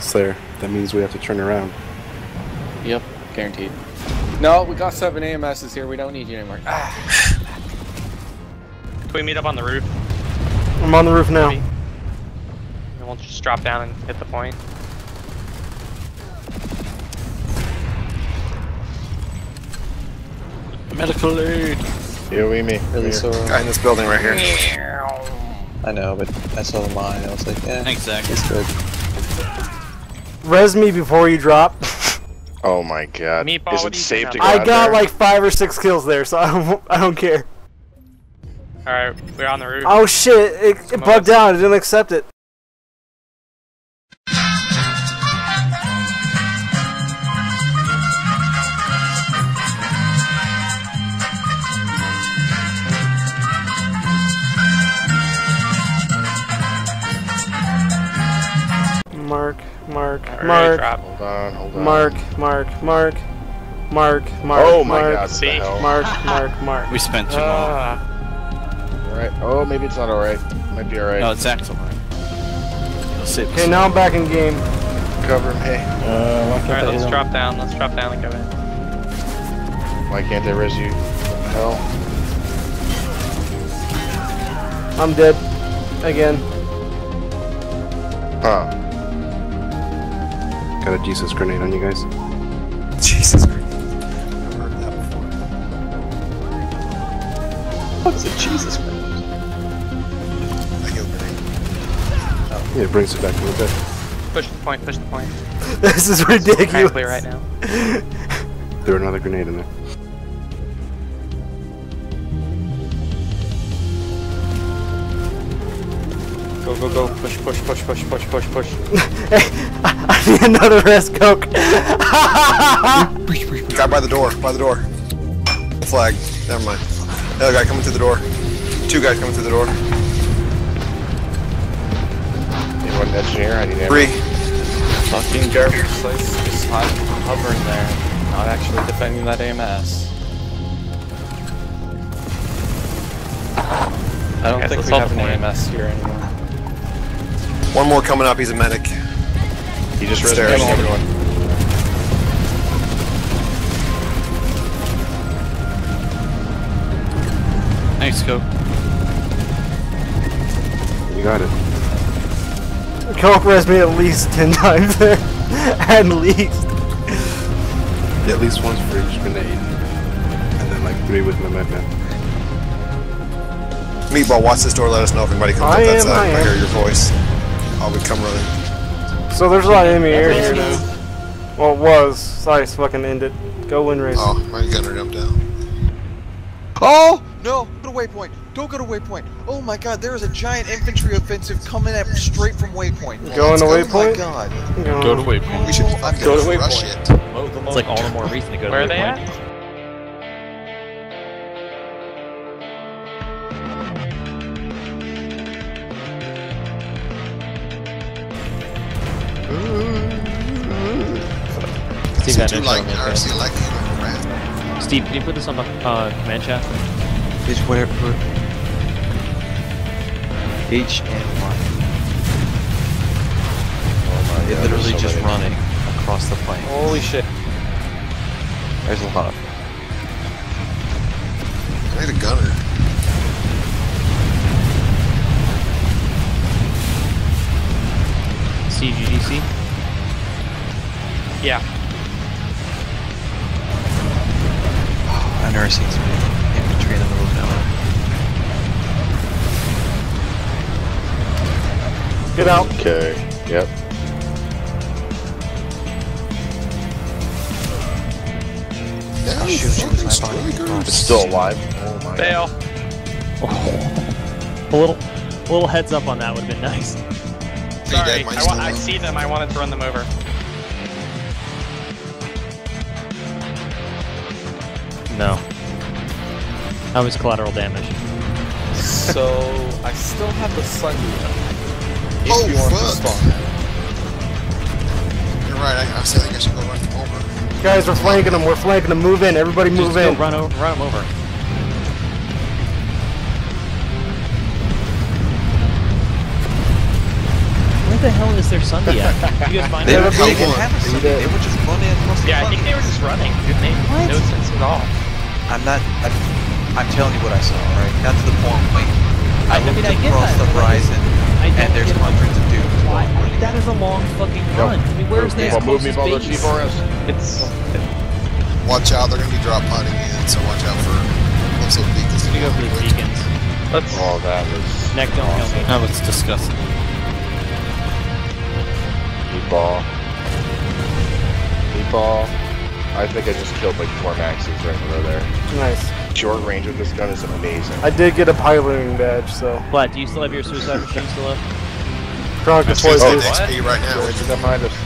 else there. That means we have to turn around. Yep, guaranteed. No, we got 7 AMSs here. We don't need you anymore. Ah. Can we meet up on the roof? I'm on the roof now. Maybe. And we'll just drop down and hit the point. Medical aid. Here we me. Really so. Guy in this building right here. I know, but I saw the mine. I was like, yeah, exactly. It's good. Res me before you drop. Oh my god. Meatball, Is what it do you safe think to of go I out got there? like 5 or 6 kills there, so I don't care. Alright, we're on the roof. Oh shit! It bugged out. It didn't accept it. Mark. Hold on. Mark. Oh my god, See? Mark. We spent too long. Alright. Oh, maybe it's not alright. Might be alright. No, it's Axel. Okay, now I'm back in game. Cover me. Alright, let's drop down. Let's drop down and go in. Why can't they res you? What the hell? I'm dead. Again. Huh. Got a Jesus grenade on you guys. Jesus Christ. Never heard that before. What is it? Jesus Christ. I heal grenade. Yeah, it brings it back a little bit. Push the point, push the point. This is Kinda ridiculous. clear right now. Threw another grenade in there. Go. Push. Hey, I need another rest coke. Guy by the door. Flag. Never mind. Another guy coming through the door. 2 guys coming through the door. Anyone an engineer? I need ammo. 3. Fucking garbage place. Just hovering there. Not actually defending that AMS. I don't think let's we hold have the an point. AMS here anymore. 1 more coming up. He's a medic. He just stairs. Everyone. Thanks, Coke. You got it. Coke res me at least 10 times there. At least. Yeah, at least once for each grenade. And then like 3 with my medpack. Meatball, watch this door. Let us know if anybody comes up that side. If I hear your voice, I'll come running. So there's a lot of enemy areas here now. Well, it was. Sorry, it's fucking ended. Go win race. Oh, my gunner jumped down. Oh! No! Go to waypoint! Don't go to waypoint! Oh my god, there is a giant infantry offensive coming at straight from waypoint. Going to waypoint? Oh my god. Go to waypoint. We should Go to rush waypoint. it. It's like all the more reason to go to Where are they waypoint. at? Steve, that Too no like trouble, RC okay. like rat. Steve, can you put this on the command chat? It's whatever. H and Y. It literally just running across the plane. Holy shit. There's a lot. I need a gunner. CGGC? Yeah. I've never seen so many infantry in the middle of nowhere. Get out. Okay. Yep. Oh, shoot, It's still alive. Oh my Fail. A little heads up on that would have been nice. Sorry, I see them. I wanted to run them over. No. That was collateral damage. So, I still have the sun unit. Oh, you want to fuck. spawn. You're right. I think I should go run them over. Guys, we're flanking them. We're flanking them. Move in. Everybody move Just go in. run them over. the hell is their Sunday at? You guys find They out? didn't have a Sunday. They were just running across the Yeah, I think they were just running. It made no sense at all. I'm telling you what I saw, right? Got to the point, I mean, looked I get across that, the but horizon, and there's hundreds of dudes. Why? That is a long fucking run. I mean, where's their closest base? It's Watch out, they're gonna be drop potting in, so watch out for those little beacons. We go for the beacons. let's. Oh, that was Neck, don't kill me. That was disgusting. meatball. Meatball. I think I just killed like 4 maxes right in a row there. Nice. Short range of this gun is amazing. I did get a piloting badge, so. What? Do you still have your suicide machine still up? Chronic It's deployed oh, this. XP right now. George is behind us.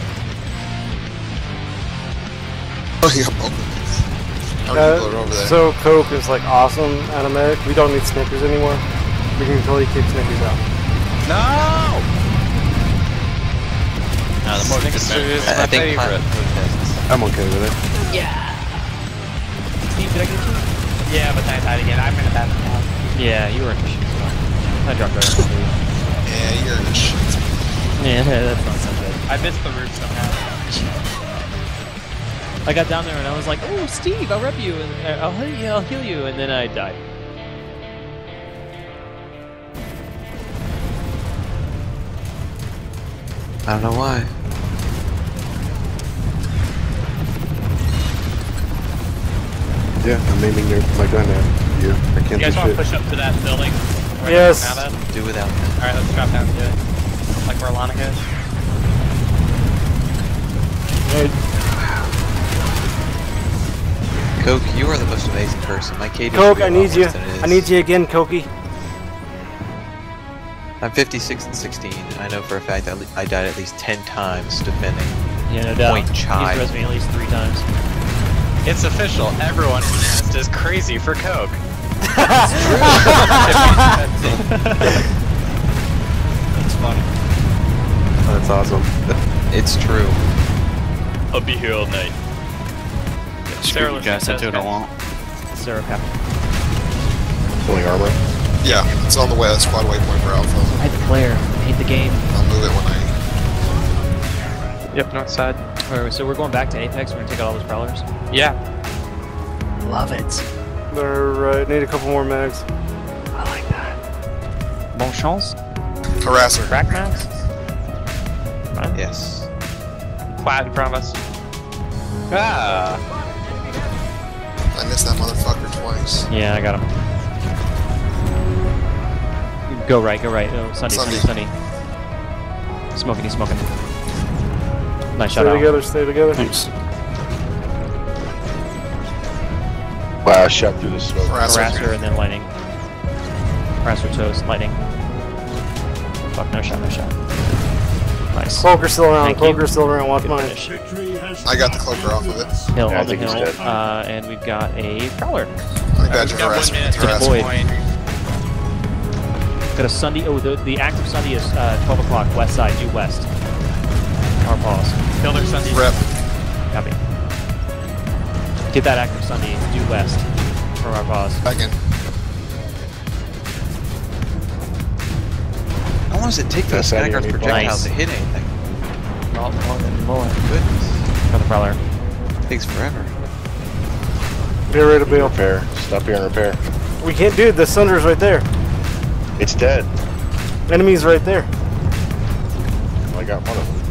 Oh, you got both of them. How many people are over there? So Coke is like awesome at a medic. We don't need Snickers anymore. We can totally kick Snickers out. No! The more my favorite. I'm okay with it. Steve, did I get you? Yeah, but then I died again. I'm in a bad spot. Yeah, you were in the shit spot. I dropped better than you. Yeah, you're in the shit. Yeah, that's not so good. I missed the roof somehow. I got down there and I was like, "Oh, Steve, I'll rep you, and I'll heal you," and then I died. I don't know why. Yeah, I'm aiming my gun at you. I can't You guys do want to shit. push up to that building? Where Yes. we're now at? Do without that. Alright, let's drop down to it. Like where Lana goes. Coke, you are the most amazing person. My KD Coke, I need you. worse than it is. I need you again, Cokie. I'm 56 and 16, and I know for a fact that I died at least 10 times defending. Yeah, no doubt. Point He's chive. res me at least 3 times. It's official. Everyone in Nest is crazy for Coke. That's funny. That's awesome. It's true. I'll be here all night. Sarah was guys, I do what I want. Sarah Cap. Pulling armor. Yeah, it's on the way. That's squad waypoint for Alpha. I hate the player. I hate the game. I'll move it when I. Yep, north side. Alright, so we're going back to Apex. We're gonna take out all those prowlers. Yeah. Love it. They're right. Need a couple more mags. I like that. Bon chance. Harasser. Crack max. Fine. Yes. Flat in front of us. Ah! I missed that motherfucker twice. Yeah, I got him. Go right, go right. Oh, Sunday. Smoking, he's smoking. Nice shot Stay out. together, stay together. Thanks. Wow, shot through the smoke. Harasser and then lightning. Harasser toast, lightning. Fuck, no shot, no shot. Nice. Cloaker's still around, Thank you. Cloaker's still around, watch Good mine. finish. I got the cloaker off of it. Hill, Yeah, I on the think he's hill. dead. And we've got a prowler. I got your Got 1 harasser. minute to Harasser. deploy. point. Got a Sunday. Oh, the active Sunday is 12 o'clock, west side, due west. Our pause. Kill their Sunday. Rep. Copy. Get that active Sunday, due west. From our pause. Back in. How long does it take for the That's out of Snagger's your projectiles Nice. to hit anything? Not more than more. Goodness. For the prowler. It takes forever. Get ready to bail. Repair. Stop here and repair. We can't do it, the Sunder's right there. It's dead. Enemy's right there. I got one of them.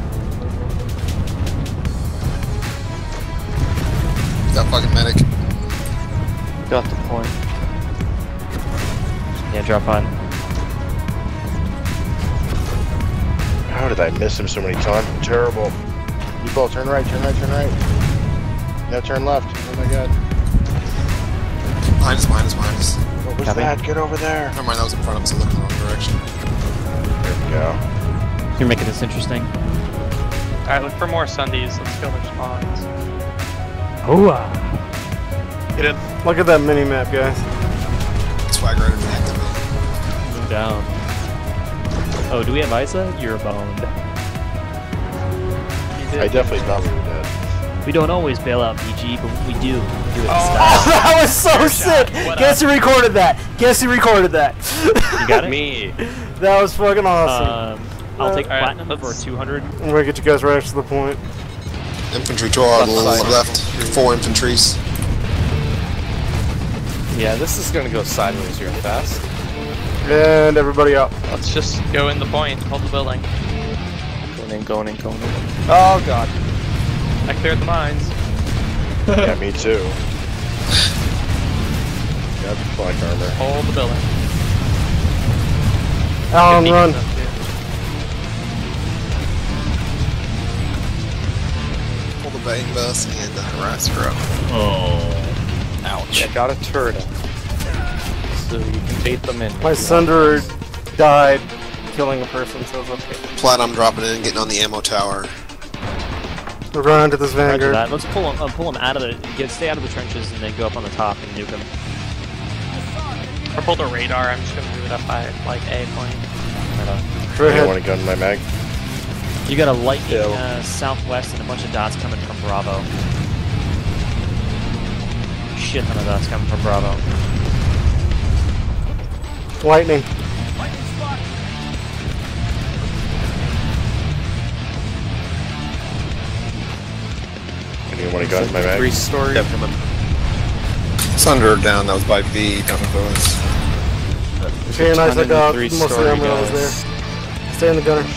That fucking medic. Got the point. Yeah, drop on. How did I miss him so many times? I'm terrible. You both turn right, turn right, turn right. Now turn left. Oh my god. Minus. What was Copy. that? Get over there. Never mind, that was in front of us. I looked in the wrong direction. There we go. You're making this interesting. Alright, look for more Sundays. Let's kill their spawns. Hit him. Look at that mini map, guys. Swag rider reactivate. Move down. Oh, do we have Isa? You're boned. I definitely thought we were dead. We don't always bail out PG, but when we do it in Oh, style. that was so sick! What Guess who recorded that? Guess who recorded that? You got it? Me. That was fucking awesome. I'll take Alright, platinum for 200. I'm gonna get you guys right to the point. Infantry to our left. 4 infantries. Yeah, this is gonna go sideways real fast. And everybody up. Let's just go in the point, hold the building. Going in. Oh god. I cleared the mines. Yeah, me too. Got the flag armor. Hold the building. Alan, run. Pull the bang bus and the harasser up. Oh. Ouch. I got a turret up. So you can bait them in. My Sunder died killing a person, so it's okay. Plat, I'm dropping in and getting on the ammo tower. We're running into this Roger Vanguard. that. Let's pull him out of the. Stay out of the trenches and then go up on the top and nuke him. Or pull the radar, I'm just gonna move it up by like A point. Go I ahead. want a gun in my mag. You got a lightning southwest and a bunch of dots coming from Bravo. Shit ton of dots coming from Bravo. Lightning. Anyone want a gun in my mag? 3-story. Sunder down, that was by B. Don't know if it was. Okay, nice, I got most of the three-story ammo that was guys. there. Stay in the gunner.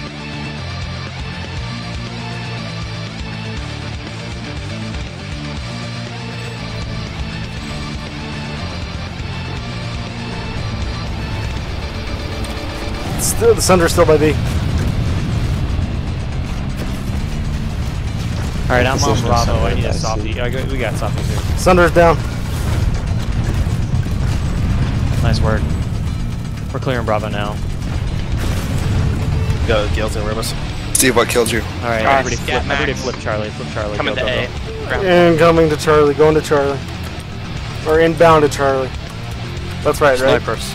Still, the Sunder's still by B. Alright, I'm on Position Bravo. somewhere I need a by C. softie. We got softies here. Sunder's down. Nice work. We're clearing Bravo now. Go, Gales and Ribus. Steve, what killed you? Alright, Alright, everybody flip Charlie. Flip Charlie. Coming Go, to go, A. go. Ground. Incoming to Charlie. Going to Charlie. Or inbound to Charlie. That's right, right? Snipers.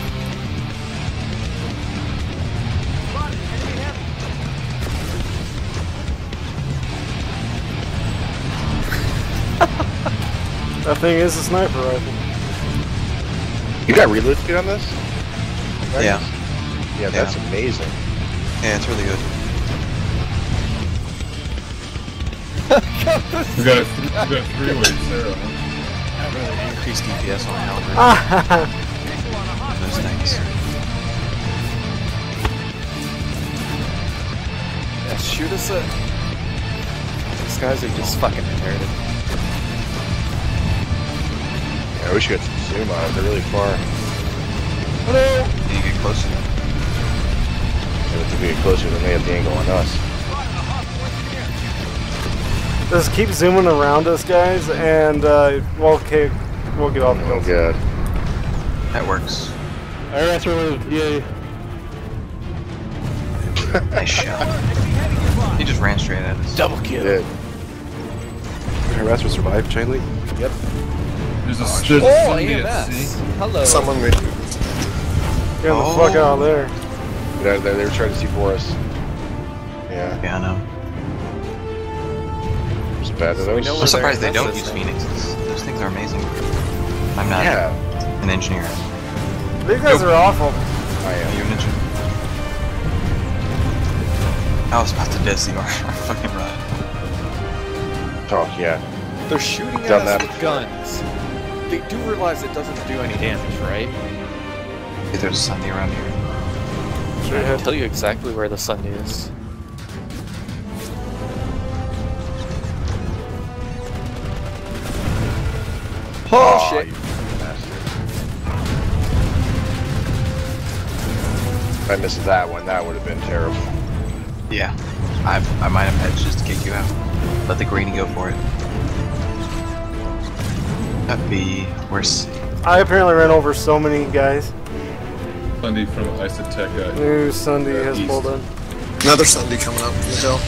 That thing is a sniper rifle. You got reload speed on this? Yeah. Yeah, that's amazing. Yeah, it's really good. We got a three-way Sarah. I really increased DPS on Halberd. Those things. Yeah, shoot us up. These guys are just fucking inherited. I wish you had some zoom on it. They're really far. You need to get closer. They have to get closer than they have the angle on us. Just keep zooming around us, guys, and well, okay, we'll get off the Oh field. god. That works. Alright, yay. Nice shot. He just ran straight at us. Double kill. Did. Harasser survived, chain link? Yep. There's a Oh, Sunday at AMS. sea. Hello. Someone made. Get the fuck out of there. They were trying to see for us. Yeah. Yeah, I know. It's bad to So we those. know I'm where surprised their they don't nest use is. Phoenixes. Those things are amazing. I'm not Yeah, an engineer. These guys are awful. I Are am. you an engineer? I was about to diss the fucking ride. Oh, yeah. They're shooting at Done us that. with guns. They do realize it doesn't do any damage, right? Hey, there's a Sunday around here. Sure I have. can tell you exactly where the sun is. Oh, shit. You bastard. If I missed that one, that would have been terrible. Yeah. I might have hedged just to kick you out. Let the greenie go for it. That'd be... Where's C? I apparently ran over so many guys. Sunday from Isotech. New Sunday has East. pulled in. Another Sunday coming up from the hill.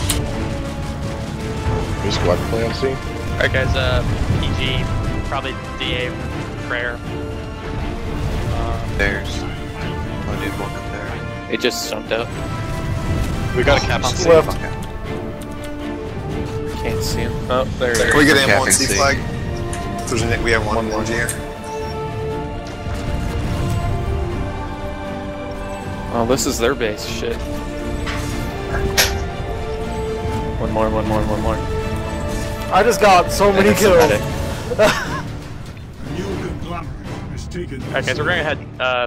New squad play on C? Alright guys, PG, probably DA prayer. There's... Oh, dude, walk up there. It just jumped out. We got a cap on C. Left. Okay. Can't see him. Oh, there he Can we is. get ammo on Capping C C. flag? There's a, we have one engineer. Oh, this is their base. Shit. One more. I just got so many kills. Medic. Alright guys, we're going ahead.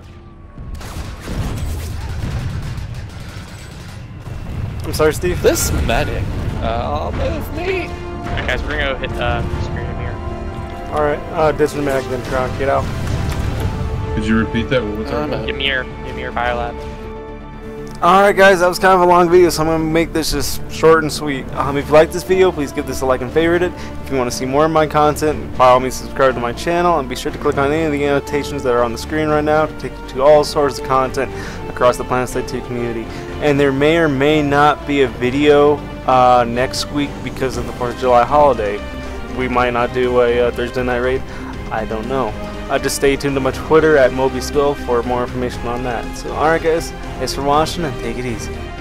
I'm sorry, Steve. This medic. Move me. Alright guys, we're gonna go hit screen and mirror. Alright, ditch the mag, then Croc, get out. Could you repeat that? What's our Give me your biolab. Alright guys, that was kind of a long video, so I'm going to make this just short and sweet. If you like this video, please give this a like and favorite it. If you want to see more of my content, by all means subscribe to my channel, and be sure to click on any of the annotations that are on the screen right now to take you to all sorts of content across the PlanetSide 2 community. And there may or may not be a video next week because of the 4th of July holiday. We might not do a Thursday night raid. I don't know. Just stay tuned to my Twitter at Mobeus for more information on that. So alright guys, thanks for watching and take it easy.